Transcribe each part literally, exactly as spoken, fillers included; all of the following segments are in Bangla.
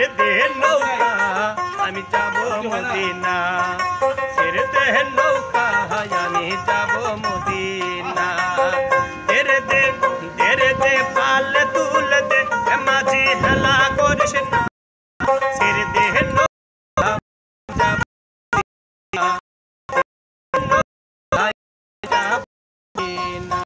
ছেড়ে দে নৌকা আমি যাব মদিনা ছেড়ে দে নৌকা আমি যাব মদিনা তেরে দে তেরে দে পাল তুল দে মাঝি হেলা করিস না ছেড়ে দে নৌকা যাব মদিনা যাব মদিনা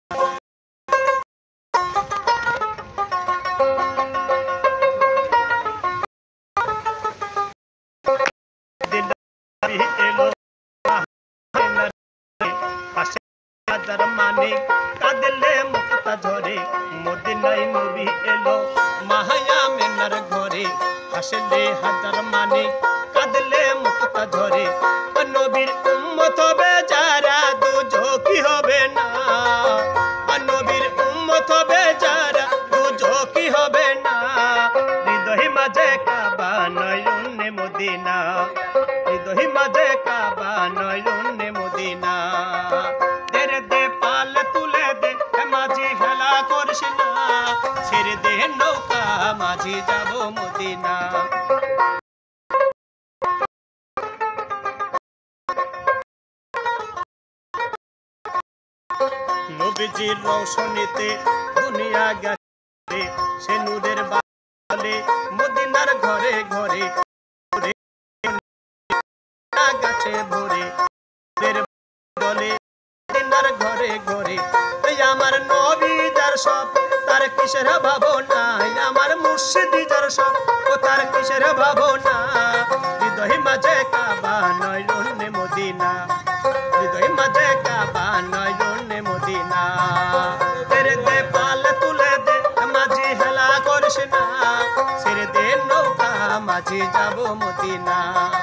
মানে কাঁদলে মুক্তা ঝরে মদিনায় নবী এলো মাহায়া মেনার ঘরে হাসলে হাজার মানে কাঁদলে মুক্তা ঝরে নবীর উম্মত হবে যারা দুজকি হবে না নবীর উম্মত হবে যারা দুজকি হবে না হৃদয় মাঝে কাবা নয়নে মদিনা হৃদয় মাঝে কাবা নয়নে মদিনা তেরে দে পাল তুলে দে মাঝি হেলা করিস না ছেড়ে দে নৌকা মাঝি যাব মদিনা নবীজির রওশনীতে দুনিয়া গেছে সে নূরের বালে মদিনার ঘরে ঘরে গাছে ভরে দলে মদিনার ঘরে ঘরে আমার নবী যার সব তার কিসের ভাবনা আমার মুর্শিদ যার সব ও তার কিসের ভাবনা হৃদয় মাঝে কাবা নয়নে মদিনা হৃদয় মাঝে কাবা নয়নে মদিনা তেরে দে পাল তুলে দে মাঝি হেলা করিস না ছেড়ে দে নৌকা মাঝি যাব মদিনা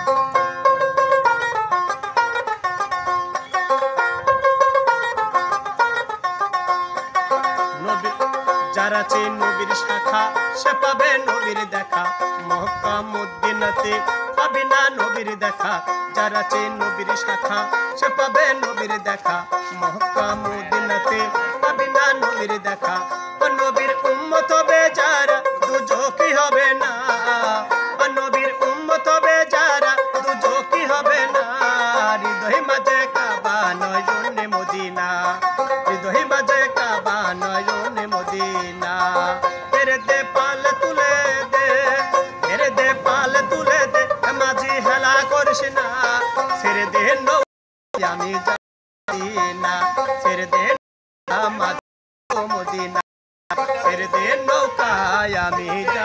যারা আছে নবীর শাখা সে পাবে নবীর দেখা মক্কা মদিনাতে পাবে না নবীর দেখা যারা আছে নবীর শাখা সে পাবে নবীর দেখা মক্কা মদিনাতে পাবে না নবীর দেখা নবীর উম্মত হবে যারা দুজকি হবে না নবীর উম্মত হবে যারা দুজকি হবে না হৃদয় মাঝে কাবা নয়নে মদিনা হৃদয় মাঝে কাবা নয়নে মদিনা তেরে দে পাল তুলে দে তেরে দে পাল তুলে দে মাঝি হেলা করিস না ছেড়ে দে নৌকা আমি যাব মদিনা ছেড়ে দে মাঝি মদিনা ছেড়ে দে নৌকা আমি